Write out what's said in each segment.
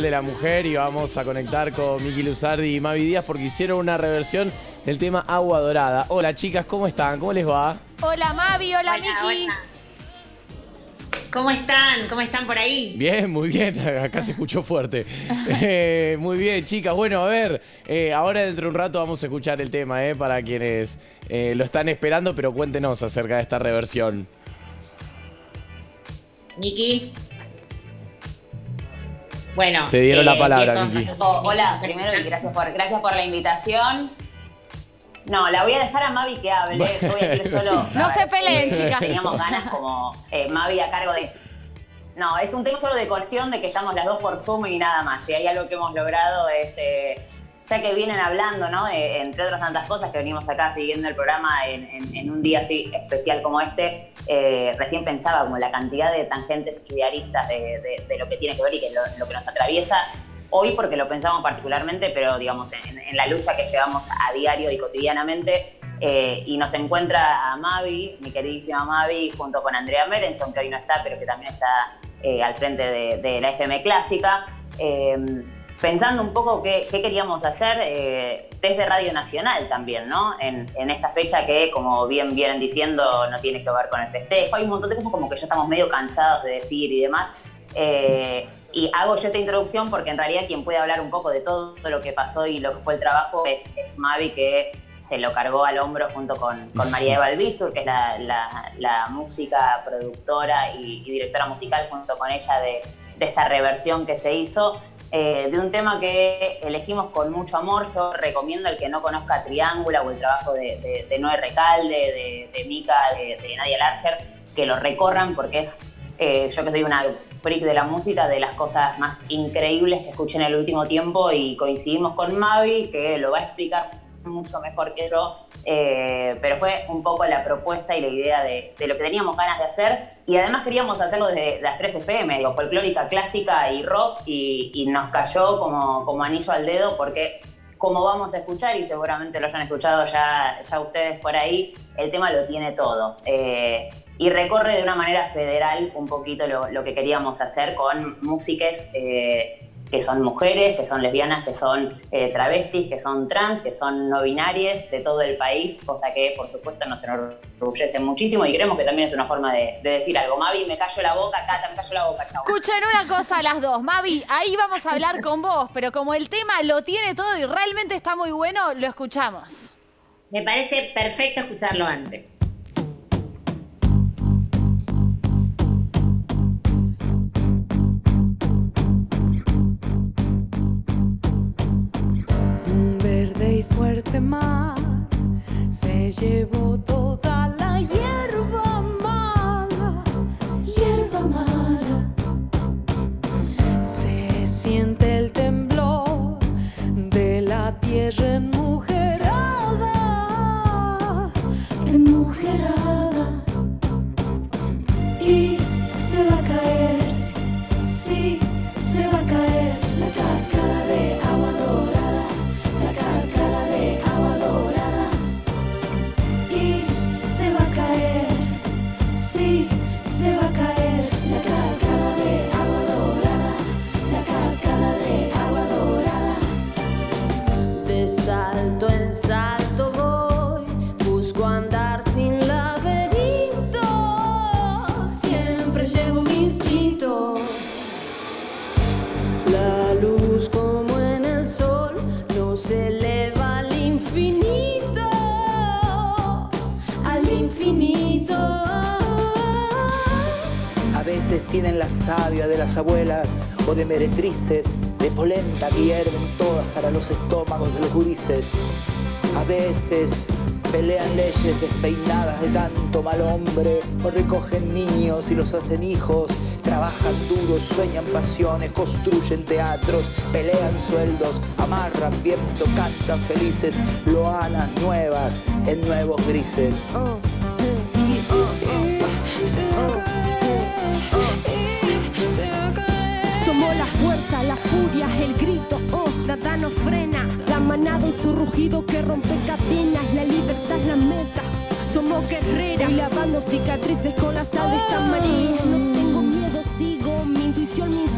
de la Mujer y vamos a conectar con Miki Luzardi y Mavi Díaz porque hicieron una reversión del tema Agua Dorada. Hola chicas, ¿cómo están? ¿Cómo les va? Hola Mavi, hola Miki. Hola. ¿Cómo están? ¿Cómo están por ahí? Bien, muy bien. Acá se escuchó fuerte. Muy bien, chicas. Bueno, a ver, ahora dentro de un rato vamos a escuchar el tema, para quienes lo están esperando, pero cuéntenos acerca de esta reversión. Miki. Bueno. Te dieron la palabra, Miki. Hola, primero y gracias por la invitación. No, la voy a dejar a Mavi que hable. Yo voy a decir solo. No se peleen, chicas. Teníamos ganas como Mavi a cargo de. No, es un tema solo de coerción, de que estamos las dos por Zoom y nada más. Si hay algo que hemos logrado es. Ya que vienen hablando, ¿no? Entre otras tantas cosas que venimos acá siguiendo el programa en un día así especial como este, recién pensaba como la cantidad de tangentes idealistas de lo que tiene que ver y que lo que nos atraviesa hoy, porque lo pensamos particularmente, pero digamos en la lucha que llevamos a diario y cotidianamente, y nos encuentra a Mavi, mi queridísima Mavi, junto con Andrea Merenson, que hoy no está, pero que también está al frente de la FM Clásica, pensando un poco qué queríamos hacer desde Radio Nacional también, ¿no? En esta fecha que, como bien vienen diciendo, no tiene que ver con el festejo. Hay un montón de cosas como que ya estamos medio cansados de decir y demás. Y hago yo esta introducción porque en realidad quien puede hablar un poco de todo lo que pasó y lo que fue el trabajo es Mavi, que se lo cargó al hombro junto con María Eva Albistur, que es la música, productora y directora musical, junto con ella de esta reversión que se hizo. De un tema que elegimos con mucho amor. Yo recomiendo al que no conozca Triángula o el trabajo de Noé Recalde, de Mica, de Nadia Larcher, que lo recorran porque es, yo que soy una freak de la música, de las cosas más increíbles que escuché en el último tiempo, y coincidimos con Mavi, que lo va a explicar mucho mejor que yo, pero fue un poco la propuesta y la idea de lo que teníamos ganas de hacer, y además queríamos hacerlo desde las 3 FM, digo, folclórica, clásica y rock, y nos cayó como anillo al dedo, porque como vamos a escuchar, y seguramente lo hayan escuchado ya ustedes por ahí, el tema lo tiene todo. Y recorre de una manera federal un poquito lo que queríamos hacer con músicas que son mujeres, que son lesbianas, que son travestis, que son trans, que son no binarias de todo el país, cosa que por supuesto nos enorgullece muchísimo y creemos que también es una forma de decir algo. Mavi, me callo la boca, Cata, me callo la boca. Chau. Escuchen una cosa las dos. Mavi, ahí vamos a hablar con vos, pero como el tema lo tiene todo y realmente está muy bueno, lo escuchamos. Me parece perfecto escucharlo antes. Fuerte mar se llevó toda la hierba mala, se siente el temblor de la tierra enmujerada, y se va a caer, sí, se va a caer la cáscara de agua dorada, la cáscara de agua dorada, y se va a caer, sí, se va a caer la cáscara de agua dorada, la cáscara de agua dorada. De salto en salto voy, busco andar sin laberinto, siempre llevo mi instinto. La luz como en el sol no se eleva al infinito, al infinito. A veces tienen la savia de las abuelas o de meretrices, de polenta que hierven todas para los estómagos de los gurises. A veces pelean leyes despeinadas de tanto mal hombre, o recogen niños y los hacen hijos. Trabajan duro, sueñan pasiones, construyen teatros, pelean sueldos, amarran viento, cantan felices, loanas nuevas en nuevos grises. Somos la fuerza, la furia, el grito, nada nos frena. La manada y su rugido que rompe cadenas, la libertad es la meta. Somos guerreras, y lavando cicatrices con la sal de esta María. No tengo miedo, sigo mi intuición, mi instinto,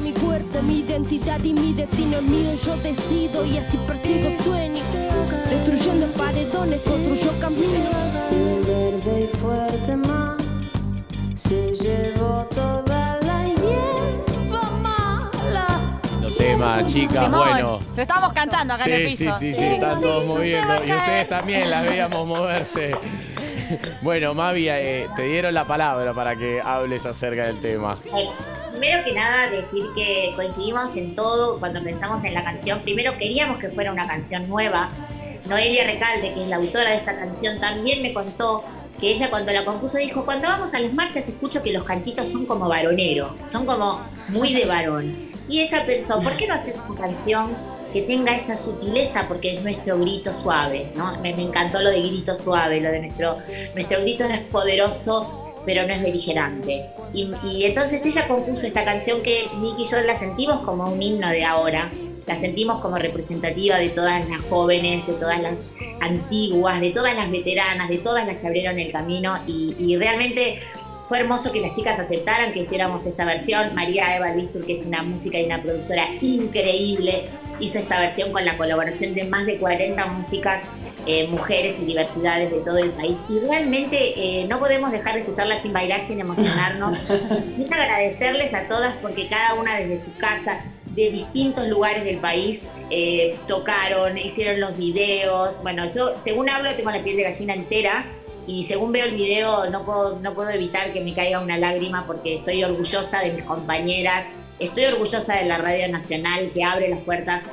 mi cuerpo, mi identidad y mi destino es mío. Yo decido y así persigo sueños. Destruyendo paredones, construyo caminos. Verde y fuerte más se llevó toda la hierba mala. Los temas, chicas, Timón. bueno. Lo estamos cantando acá en el Sí, piso. sí, están todos moviendo. Y ustedes también las veíamos moverse. Bueno, Mavi, te dieron la palabra para que hables acerca del tema. Bueno, primero que nada decir que coincidimos en todo cuando pensamos en la canción. Primero queríamos que fuera una canción nueva. Noelia Recalde, que es la autora de esta canción, también me contó que ella cuando la compuso dijo, cuando vamos a las marchas escucho que los cantitos son como varonero, son como muy de varón. Y ella pensó, ¿por qué no hacer una canción que tenga esa sutileza? Porque es nuestro grito suave, ¿no? Me encantó lo de grito suave, lo de nuestro grito es poderoso, pero no es beligerante. Y entonces ella compuso esta canción que Miki y yo la sentimos como un himno de ahora, la sentimos como representativa de todas las jóvenes, de todas las antiguas, de todas las veteranas, de todas las que abrieron el camino y realmente fue hermoso que las chicas aceptaran que hiciéramos esta versión. María Eva Luistur, que es una música y una productora increíble, hizo esta versión con la colaboración de más de 40 músicas, mujeres y diversidades de todo el país. Y realmente no podemos dejar de escucharla sin bailar, sin emocionarnos. Quiero agradecerles a todas porque cada una desde su casa, de distintos lugares del país, tocaron, hicieron los videos. Bueno, yo según hablo tengo la piel de gallina entera y según veo el video no puedo evitar que me caiga una lágrima porque estoy orgullosa de mis compañeras, estoy orgullosa de la Radio Nacional que abre las puertas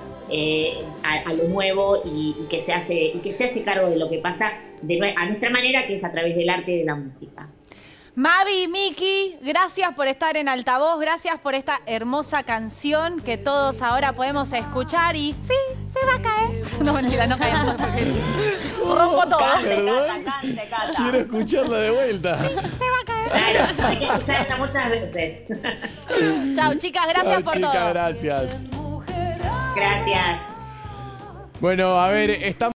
a lo nuevo y que se hace cargo de lo que pasa a nuestra manera, que es a través del arte y de la música. Mavi, Miki, gracias por estar en Altavoz, gracias por esta hermosa canción que todos ahora podemos escuchar y sí, se va a caer. No, mentira, no caemos porque rompo todo. Canta. Quiero escucharla de vuelta. Se va a caer. Claro, hay que escucharla muchas veces. Chao, chicas, gracias Chao, por chicas, todo. gracias. Gracias. Bueno, a ver, estamos...